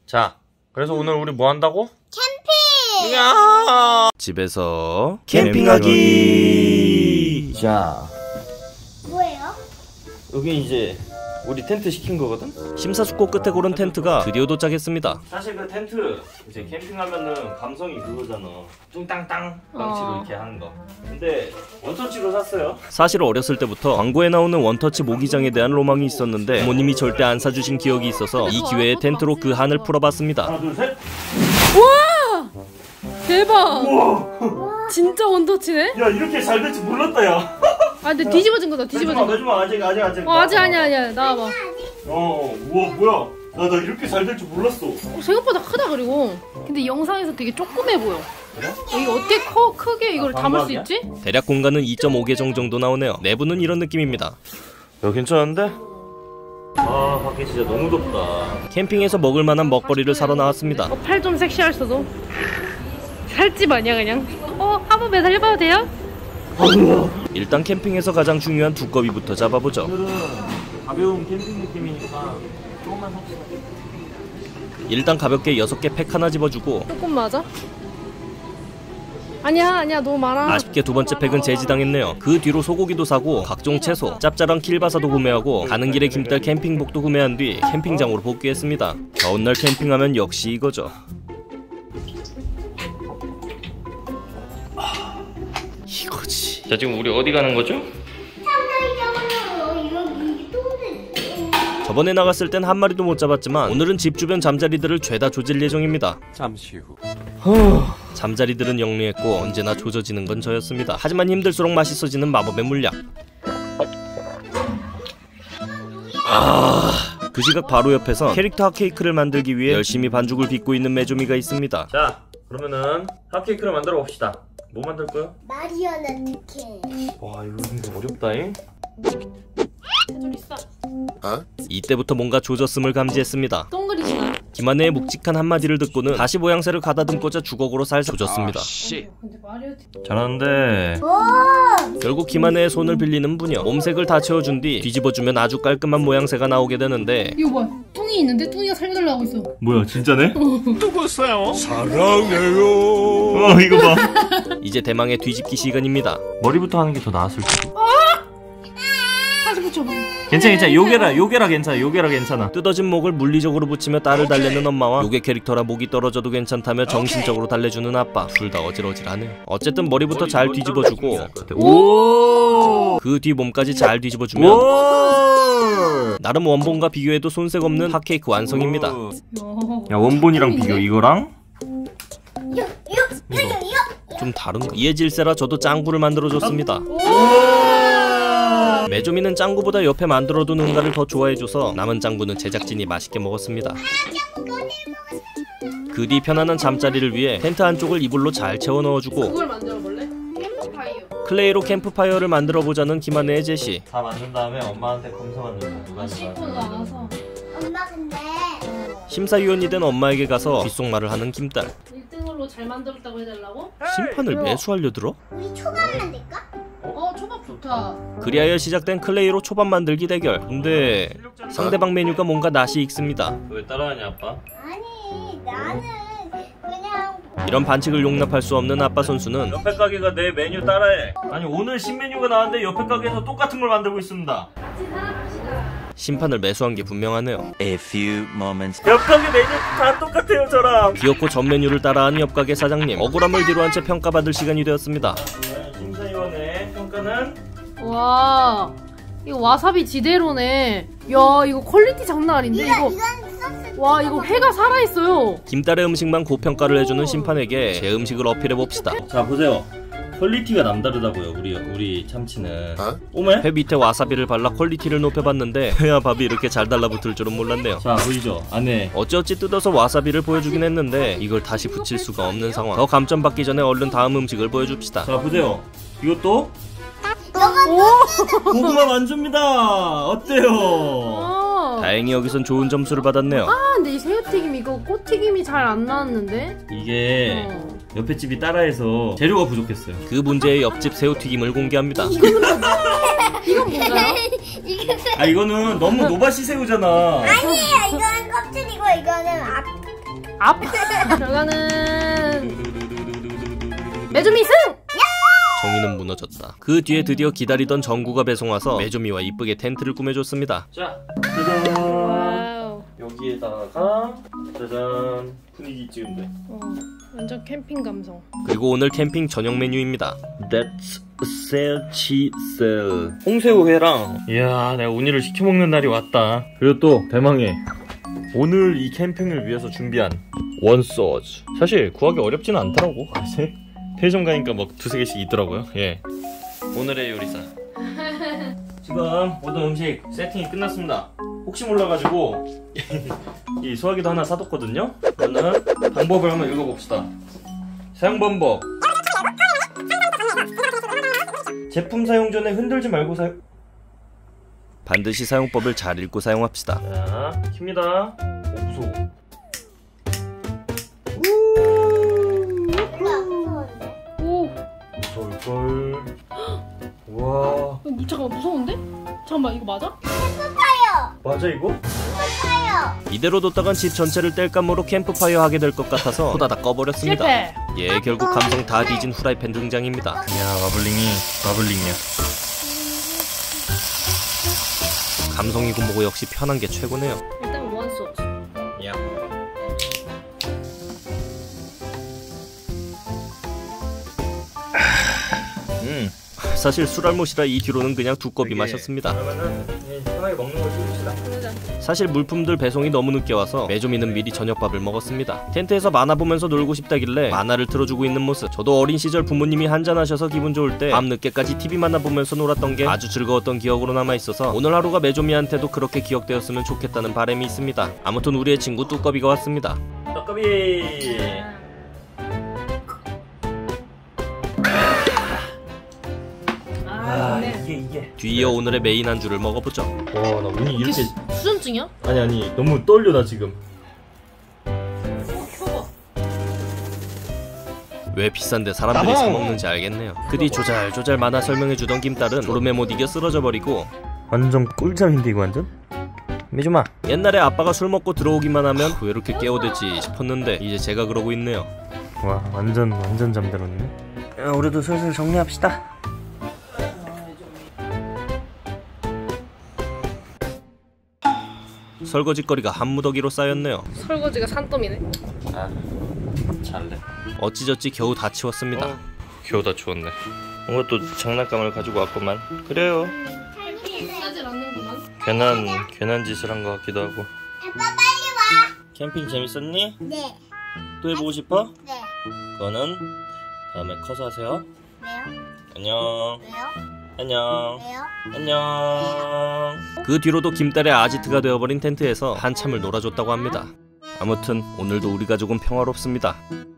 자, 그래서 오늘 우리 뭐 한다고? 캠핑! 이야! 집에서 캠핑하기! 자, 뭐예요? 여기 이제 우리 텐트 시킨 거거든? 심사숙고 끝에 고른 텐트가 드디어 도착했습니다. 사실 그 텐트 이제 캠핑하면은 감성이 그거잖아. 뚱땅땅 방치로 이렇게 하는 거. 근데 원터치로 샀어요. 사실 어렸을 때부터 광고에 나오는 원터치 모기장에 대한 로망이 있었는데 부모님이 절대 안 사주신 기억이 있어서 이 기회에 텐트로 그 한을 풀어봤습니다. 하나 둘 셋. 우와! 대박! 우와! 진짜 원터치네? 야, 이렇게 잘 될지 몰랐다 야. 아 근데 뒤집어진 거다. 뒤집어진 거. 매주마 아직. 아직 아니야. 나와봐. 우와 뭐야? 나 이렇게 잘 될 줄 몰랐어. 생각보다 크다. 그리고 근데 영상에서 되게 조그매 보여. 그래? 이게 어떻게 크게 이걸 담을 수 있지? 대략 공간은 2.5개정 정도 나오네요. 내부는 이런 느낌입니다. 야, 괜찮은데? 아, 밖에 진짜 너무 덥다. 캠핑에서 먹을 만한 먹거리를 사러 나왔습니다. 팔 좀 섹시할 수도. 살집 아니야 그냥? 한번 매달려봐도 돼요? 일단 캠핑에서 가장 중요한 두꺼비부터 잡아보죠. 오늘은 가벼운 캠핑 느낌이니까 조금만 삽시다. 일단 가볍게 6개 팩 하나 집어주고 조금 맞아? 아니야 너무 많아. 아쉽게 두 번째 팩은 제지당했네요. 그 뒤로 소고기도 사고 각종 채소, 짭짤한 킬바사도 구매하고 가는 길에 김딸 캠핑복도 구매한 뒤 캠핑장으로 복귀했습니다. 더운 날 캠핑하면 역시 이거죠. 이거지. 자, 지금 우리 어디 가는 거죠? 저번에 나갔을 땐 한 마리도 못 잡았지만 오늘은 집 주변 잠자리들을 죄다 조질 예정입니다. 잠시 후. 잠자리들은 영리했고 언제나 조져지는 건 저였습니다. 하지만 힘들수록 맛있어지는 마법의 물약. 그 시각 바로 옆에선 캐릭터 핫케이크를 만들기 위해 열심히 반죽을 빚고 있는 메조미가 있습니다. 자, 그러면은 핫케이크를 만들어 봅시다. 뭐 만들 거야? 마리아나 티켓. 와, 이거 근데 어렵다잉? 이때부터 뭔가 조졌음을 감지했습니다. 동그리시나? 김한혜의 묵직한 한마디를 듣고는 다시 모양새를 가다듬고자 주걱으로 살살 조졌습니다. 잘하는데 결국 김한혜의 손을 빌리는 부녀. 몸색을 다 채워준 뒤 뒤집어주면 아주 깔끔한 모양새가 나오게 되는데 이거 봐, 뚱이 있는데 뚱이가 살려달라고 하고 있어. 뭐야, 진짜네? 누구세요? 사랑해요. 이거 봐. 이제 대망의 뒤집기 시간입니다. 머리부터 하는 게 더 나았을지도. 다시 붙여봐. 괜찮아. 요게라 괜찮아. 뜯어진 목을 물리적으로 붙이며 딸을 달래는 엄마와 요게 캐릭터라 목이 떨어져도 괜찮다며 정신적으로 달래주는 아빠. 둘 다 어질어질하네요. 어쨌든 머리부터 잘 뒤집어주고 그 뒤 몸까지 잘 뒤집어주면 나름 원본과 비교해도 손색 없는 핫케이크 완성입니다. 야, 원본이랑 비교 이거랑 좀 다른가? 이에 질세라 저도 짱구를 만들어줬습니다. 메조미는 짱구보다 옆에 만들어둔 응가를 더 좋아해줘서 남은 짱구는 제작진이 맛있게 먹었습니다. 그 뒤 편안한 잠자리를 위해 텐트 한쪽을 이불로 잘 채워 넣어주고 그걸 만들어볼래? 캠프파이어. 클레이로 캠프파이어를 만들어보자는 김한혜의 제시. 다 만든 다음에 엄마한테 검사 만들고 씻고 나와서. 엄마 근데 심사위원이 된 엄마에게 가서 귓속말을 하는 김딸. 1등으로 잘 만들었다고 해달라고? 심판을 매수하려 들어? 우리 초밥 만들까? 초밥 좋다. 그리하여 시작된 클레이로 초밥 만들기 대결. 근데 상대방 메뉴가 뭔가 낯이 익습니다. 왜 따라하냐 아빠? 아니 나는 그냥 이런 반칙을 용납할 수 없는 아빠 선수는 옆에 가게가 내 메뉴 따라해. 아니, 오늘 신메뉴가 나왔는데 옆에 가게에서 똑같은 걸 만들고 있습니다. 심판을 매수한 게 분명하네요. A few moments. 옆 가게 메뉴 다 똑같아요 저랑. 귀엽고 전 메뉴를 따라하는 옆 가게 사장님. 억울함을 뒤로한 채 평가받을 시간이 되었습니다. 심사위원의 평가는? 와, 이거 와사비 지대로네. 야, 이거 퀄리티 장난 아닌데 이거. 와, 이거 회가 살아있어요. 김딸의 음식만 고평가를 해주는 심판에게 제 음식을 어필해봅시다. 자, 보세요. 퀄리티가 남다르다고요. 우리 참치는. 오메? 회 밑에 와사비를 발라 퀄리티를 높여봤는데 회와 밥이 이렇게 잘 달라붙을 줄은 몰랐네요. 자, 보이죠? 안에 어찌어찌 뜯어서 와사비를 보여주긴 했는데 이걸 다시 붙일 수가 없는 상황. 더 감점 받기 전에 얼른 다음 음식을 보여줍시다. 자, 보세요. 이것도 고구마 만줍니다. 어때요? 다행히 여기선 좋은 점수를 받았네요. 근데 이 새우튀김 이거 꽃튀김이 잘 안 나왔는데? 이게 옆에 집이 따라해서 재료가 부족했어요. 그 문제의 옆집 새우튀김을 공개합니다. 이건 뭔가요? 이거는 너무 노바시 새우잖아. 아니에요. 이거는 껍질이고 이거는 앞. 결과는 메조미 승. 정의는 무너졌다. 그 뒤에 드디어 기다리던 정구가 배송 와서 메조미와 이쁘게 텐트를 꾸며줬습니다. 자, 짜잔. 와우. 여기에다가 짜잔 분위기 찍으면 돼. 완전 캠핑 감성. 그리고 오늘 캠핑 저녁 메뉴입니다. That's 셀치셀 홍새우회랑. 이야, 내가 우니를 시켜 먹는 날이 왔다. 그리고 또 대망의 오늘 이 캠핑을 위해서 준비한 원소즈. 사실 구하기 어렵진 않더라고. 편의점 가니까 막 두세 개씩 있더라고요. 예. 오늘의 요리사. 지금 모든 음식 세팅이 끝났습니다. 혹시 몰라가지고 이 소화기도 하나 사뒀거든요. 저는 방법을 한번 읽어봅시다. 사용 방법. 제품 사용 전에 흔들지 말고 사용. 반드시 사용법을 잘 읽고 사용합시다. 자, 킵니다. 오, 무서워. 오. 무서울걸. 와. 잠깐만 무서운데? 잠깐만 이거 맞아? 맞아 이거? 파요. 이대로 뒀다간 집 전체를 뗄감으로 캠프파이어 하게 될 것 같아서 호다닥 꺼버렸습니다. 실패. 예, 결국 감성 다 뒤진 후라이팬 등장입니다. 이야, 마블링이야. 감성이고 뭐고 역시 편한 게 최고네요. 일단 원소스. 야. 사실 술알못이라 이 뒤로는 그냥 두꺼비 마셨습니다. 그러면은 편하게 먹는 걸 찍읍시다. 사실 물품들 배송이 너무 늦게 와서 메조미는 미리 저녁밥을 먹었습니다. 텐트에서 만화 보면서 놀고 싶다길래 만화를 틀어주고 있는 모습. 저도 어린 시절 부모님이 한잔하셔서 기분 좋을 때 밤 늦게까지 TV 만화 보면서 놀았던 게 아주 즐거웠던 기억으로 남아있어서 오늘 하루가 메조미한테도 그렇게 기억되었으면 좋겠다는 바람이 있습니다. 아무튼 우리의 친구 뚜꺼비가 왔습니다. 뚜꺼비. 이게 뒤이어 오늘의 메인 안주를 먹어보죠. 와, 나 운이 이렇게 수전증이야? 아니 너무 떨려 나 지금. 왜 비싼데 사람들이 사먹는지 알겠네요. 그 뒤 조잘조잘 만화 설명해주던 김딸은 졸음에 못 이겨 쓰러져 버리고. 완전 꿀잠인데 이거 완전? 메조마, 옛날에 아빠가 술 먹고 들어오기만 하면 왜 이렇게 깨워대지 싶었는데 이제 제가 그러고 있네요. 와, 완전 잠들었네. 야, 우리도 슬슬 정리합시다. 설거지거리가 한 무더기로 쌓였네요. 설거지가 산더미네. 아, 잘래. 어찌저찌 겨우 다 치웠습니다. 겨우 다 치웠네. 뭔가 또 장난감을 가지고 왔구만. 그래요. 싸질 않는구만. 괜한 짓을 한 것 같기도 하고. 아빠 빨리 와. 캠핑 재밌었니? 네. 또 해보고 싶어? 네. 그거는 다음에 커서 하세요. 왜요? 안녕. 왜요? 안녕. 왜요? 안녕. 그 뒤로도 김딸의 아지트가 되어버린 텐트에서 한참을 놀아줬다고 합니다. 아무튼 오늘도 우리 가족은 평화롭습니다.